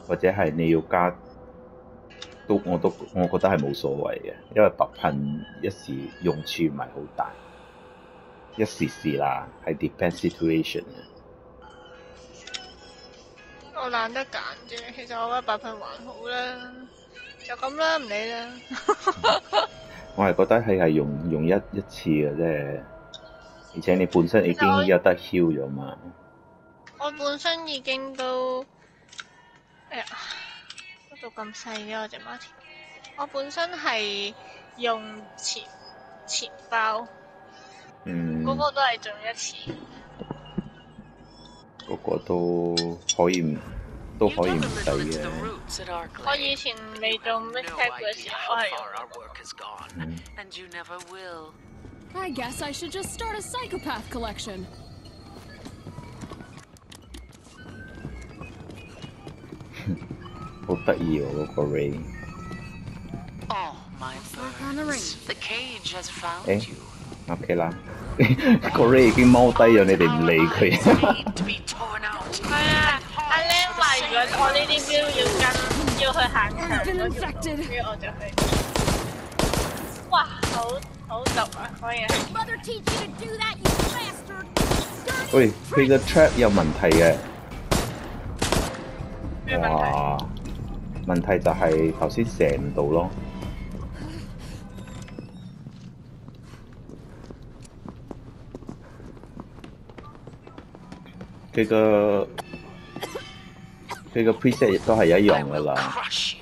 或者係你要加，我覺得係冇所謂嘅，因為白噴一時用處唔係好大，一時時啦，係 depend situation 嘅。 我懶得揀啫，其實我覺得白噴還好啦，就咁啦，唔理啦。 我係覺得係用一次嘅啫，而且你本身已經有得 heal 咗嘛。 我本身已經都，哎呀，嗰度咁細嘅我隻馬田。我本身係用錢包，嗰個都係中一次。 嗰個都可以唔使嘅。 我以前未做 mixtape 嘅時候係用。 I guess I should just start a psychopath collection. 好得意喎嗰個 Ray。OK 啦，個 Ray 已經踎低咗，你哋唔理佢。 係啊，阿靚話如果我呢啲標要去行場嗰條標，我就去。哇，好毒啊！可以。 喂，佢個 trap 有問題嘅。哇！問題就係頭先射唔到咯。佢個 preset 亦都係一樣噶啦。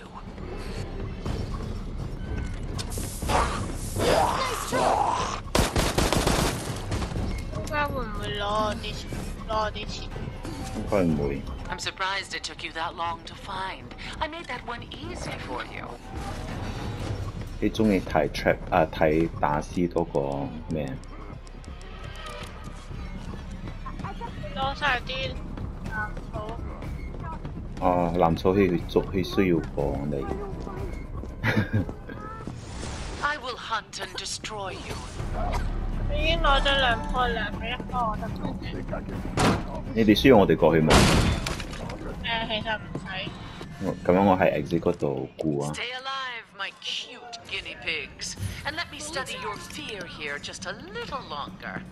依家會唔會攞我啲錢？ 應該唔會。 I'm surprised it took you that long to find. I made that one easy for you. 你中意睇 trap 啊？睇打屍多過咩？ 攞晒啲藍草。 哦，藍草佢需要幫你。 I will hunt and destroy you. 已經攞咗2棵糧俾1棵我得嘅。 你哋需要我哋過去冇？ 其實唔使。 咁樣我喺 exit 嗰度顧啊。 Stay alive, my cute guinea pigs, and let me study your fear here just a little longer.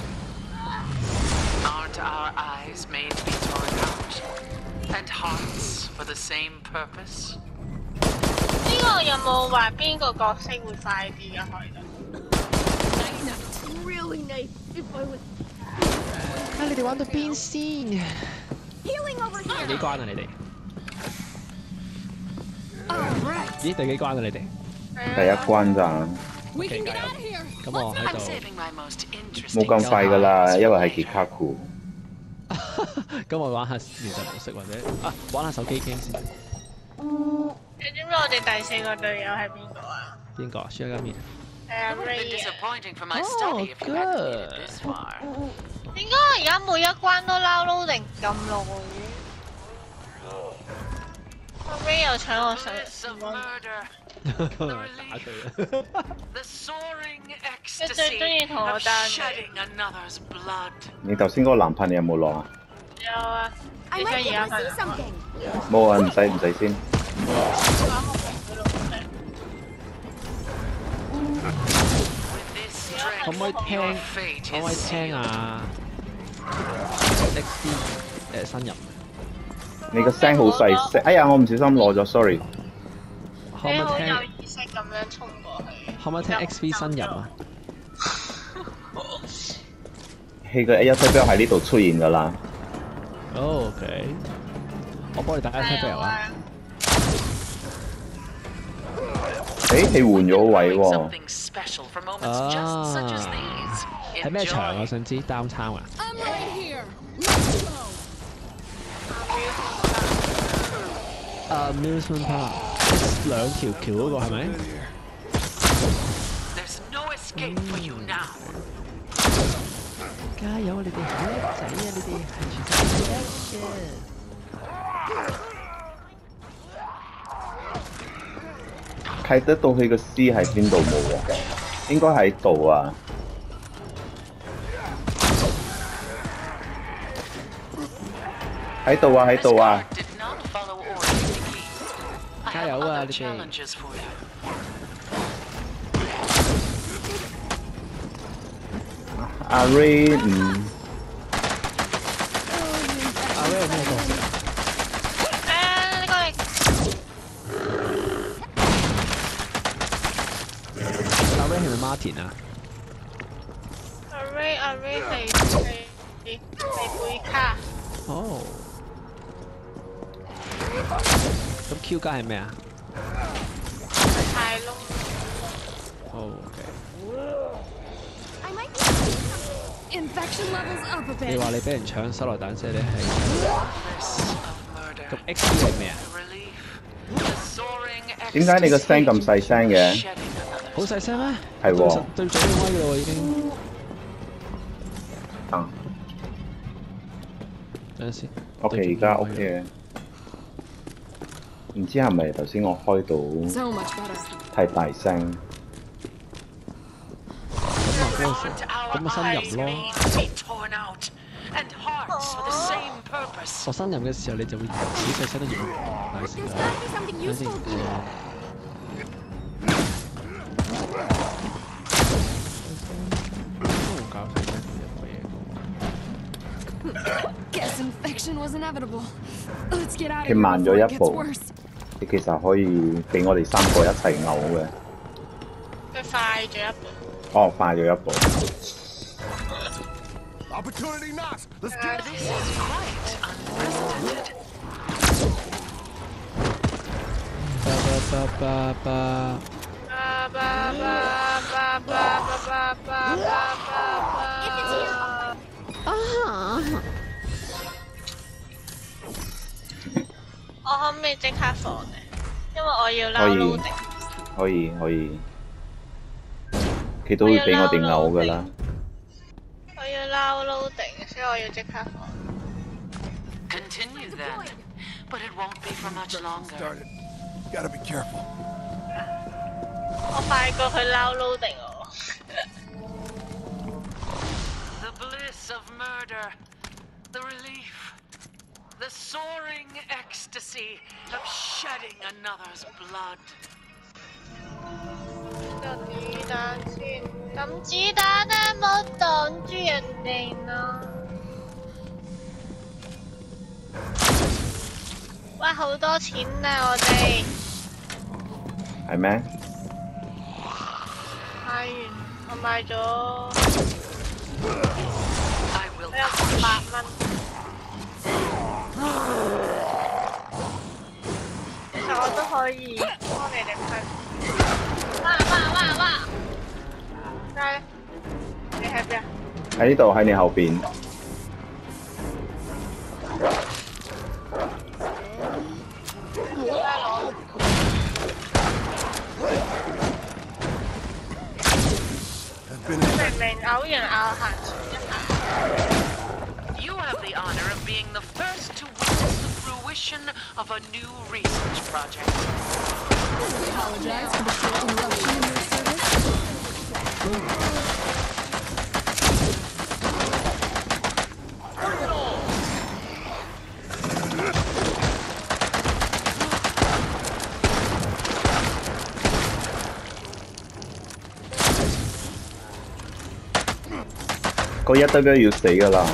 Aren't our eyes made to be torn out, and hearts for the same purpose? 呢個有冇話邊個角色會快啲嘅去到？ Really nice if I was. 你哋玩到邊先？ 第幾關啊你哋？咦，第幾關啊你哋？ 第一關咋？ 咁我喺度。 冇咁快㗎啦，因為係傑卡庫。 咁我玩下現實模式或者玩下手機 game 先。 你知唔知我哋第4個隊友係邊個啊？ 邊個啊？輸咗面。 係啊 Ray 啊。 good。 點解我而家每一關都loading咁耐嘅 ？Ray 又搶我手。 打佢啊！ 佢最中意同我單嘅。 你頭先嗰個藍噴你有冇攞啊？ 有啊，你將而家份。 冇啊，唔使先。 可唔可以聽啊 XP 新人？ 你個聲好細聲，哎呀，我唔小心攞咗 ，sorry。 你好有意識咁樣衝過去。 可唔可以聽 XP 新人啊？ 佢個 A1 飛鏢喺呢度出現㗎啦。 OK， 我幫你打 A1 飛鏢啊！ 誒，佢換咗位喎。 係咩場啊？我想知 downtown 啊？Amusement Park 兩條橋嗰個係咪？加油！你哋好叻仔啊！你哋係全世界最叻嘅。 睇得到佢個屍喺邊度冇啊？應該喺度啊！喺度啊！喺度啊！ I 加 have 油啊 other 你哋！ challenges for you. 阿 Ray 阿 Ray 有咩角色啊？ 呢個嚟阿 Ray 係咪 Martin 啊？ 阿 Ray 係貝卡， 哦。咁 Q 加係咩啊？ 係咯。 哦，OK。 I might be infection levels up a 你 bit. 話你俾人搶手榴彈啫，你係 Bliss of murder. 咁 XP 係咩啊？ The relief. The soaring 點解你個聲咁細聲嘅？ shedding another. 好細聲咩？ 係喎對準個威嘅咯喎已經。 啊等陣先。 ，OK 而家 OK 嘅。唔知係咪頭先我開到 So much better. 太大聲？ 咁啊， Beyond our 咁啊呻 eyes 吟咯。 made to be torn out, and hearts for the same purpose. 學呻吟嘅時候，你就會仔細聲得越大聲 There's 啦。 gotta be something 等陣 useful. 都搞曬聲，有冇嘢講？ Guess infection was inevitable. Let's get out of 佢 here 慢咗 before 一 it gets 步， worse. 你其實可以俾我哋三個一齊嘔嘅。 佢快咗一步。 哦，快咗一步。 Opportunity knocks. Let's get This is quite unprecedented. 吧。 吧吧吧吧吧吧吧吧。我可唔可以即刻放咧？因為我要撈 loading。 可以。佢都會俾我哋嘔噶啦。 我要撈 loading，所以我要即刻放。 Continue then, but it won't be for much longer. started. Gotta be careful. 我快過去撈 loading 我。 The bliss of murder, the relief, the soaring ecstasy of shedding another's blood. 個子彈先，咁子彈咧冇擋住人哋咯。哇，好多錢啊！我哋係咩？ 買完，我買咗， I will 我有200蚊。其實我都可以幫你哋噴。哇！街，你喺邊啊？ 喺呢度，喺你後邊。 I've been 明明咬完咬行前一下。 You have the honor of being the first to witness the fruition of a new research project. Apologize for the short interruption in your service. 個一得要死噶啦！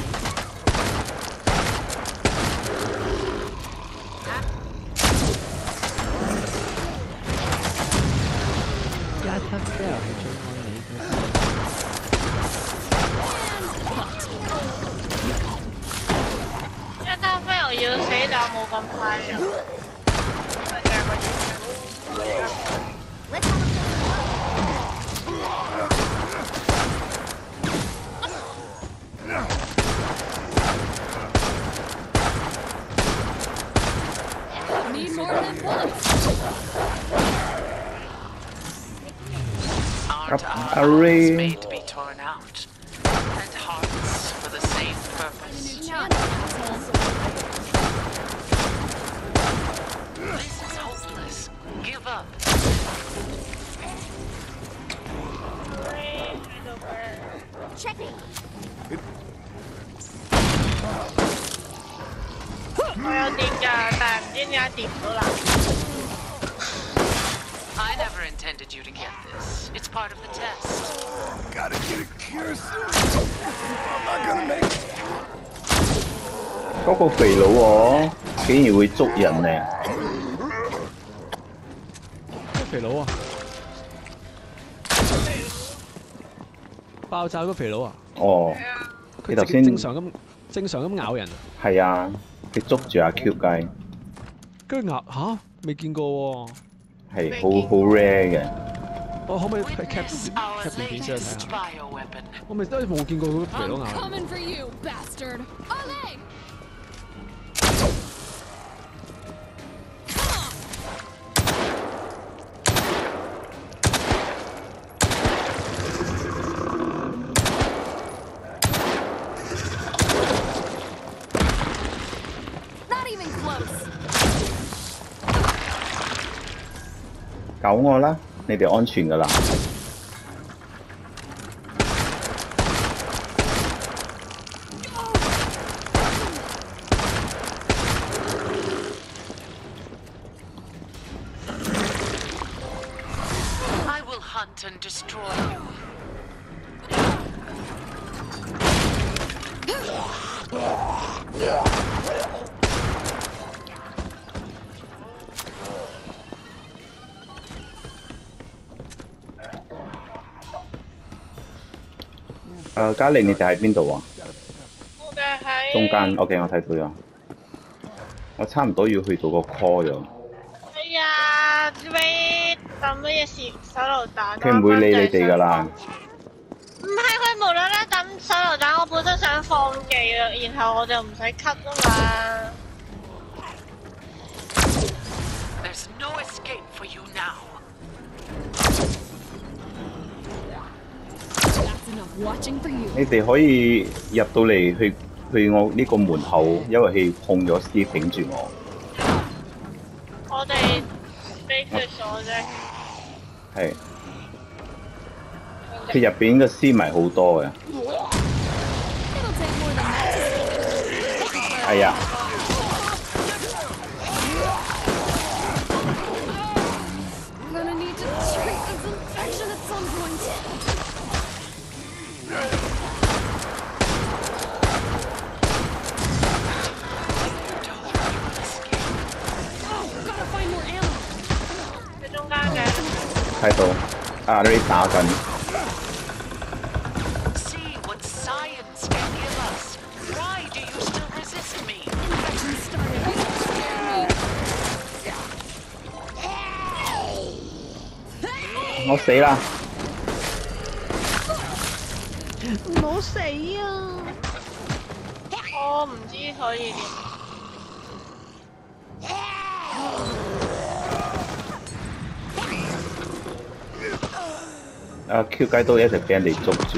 一級 fail 係最愛你嘅。 一單飛我要死，但我冇咁快啊！ Need more than bullets. Aren't our Array. eyes made to be torn out, and hearts for the same purpose? This is hopeless. Give up. Checking. 我有電㗎，但係唔知點解電唔到啦。 I never intended you to get this. It's part of the test. Gotta get it cure soon. I'm not gonna make it. 嗰個肥佬喎，竟然會捉人咧！ 咩肥佬啊？爆炸嗰個肥佬啊？ 哦，你頭佢先正常咁咬人啊？ 係啊，佢捉住阿 Q 雞， 跟住咬吓？未見過喎。 係好 rare 嘅。 我可唔可以 cap Witness our 片先睇 latest 下？ bioweapon. 我咪都係冇見過嗰個肥佬 I'm 咬人。 coming for you, bastard. Ole! Not even close. 救我啦！你哋安全㗎啦。 I will hunt and destroy you. 嘉玲，你哋喺邊度啊？ 我哋喺中間，OK，我睇到咗。我差唔多要去到個 call 咗。 哎呀，咩抌乜嘢手榴彈？ 佢唔會理你哋㗎啦。 唔係佢無啦啦抌手榴彈，我本身想放技啦，然後我就唔使 cut 啊嘛。 There's no escape for you now. That's enough watching for you. 你哋可以入到嚟去我呢個門口，因為佢控咗絲頂住我。 我哋俾佢鎖啫。 係。佢入邊嘅絲迷好多嘅。 It'll take more than that. 係啊。 Gonna need to treat this infection at some point. Oh, gotta find more ammo. 喺中間嘅。 睇到。啊，你打緊。 See what science can give us. Why do you still resist me? Infection started. Scare me. 我死啦！ 唔好死啊！ 我唔知可以點。 Q 雞都一直俾人哋捉住。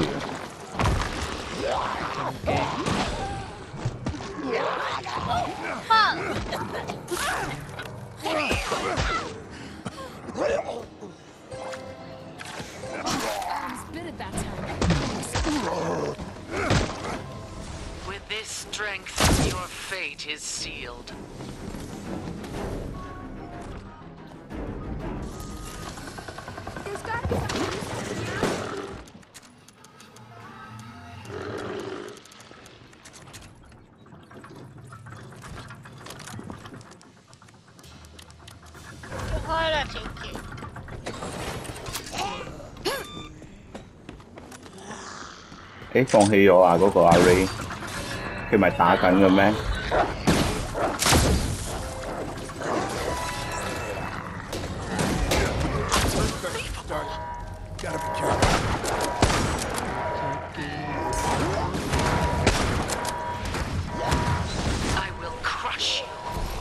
Spit it that time. With this strength, your fate is sealed. There's gotta be something. 開啦，條橋。 誒，放棄咗啊！嗰個阿 Ray，佢咪打緊嘅咩？ Gotta be careful. I will crush you.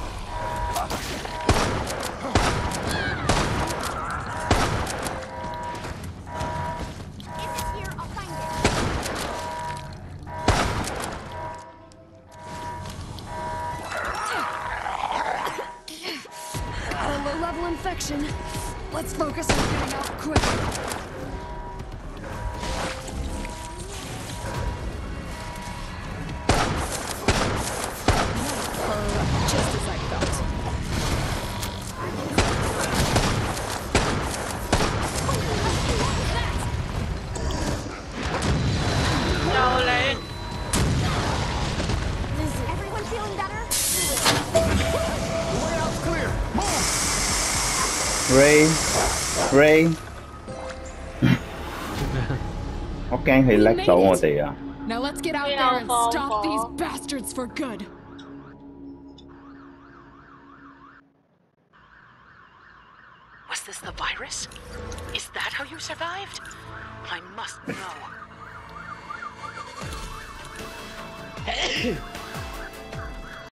Got a low-level infection. Let's focus on getting out quick. Just as I thought. Ray，我驚佢叻咗我哋啊！ Now let's get out Yeah, there and I'll stop fall. these bastards for good. Was this the virus? Is that how you survived? I must know.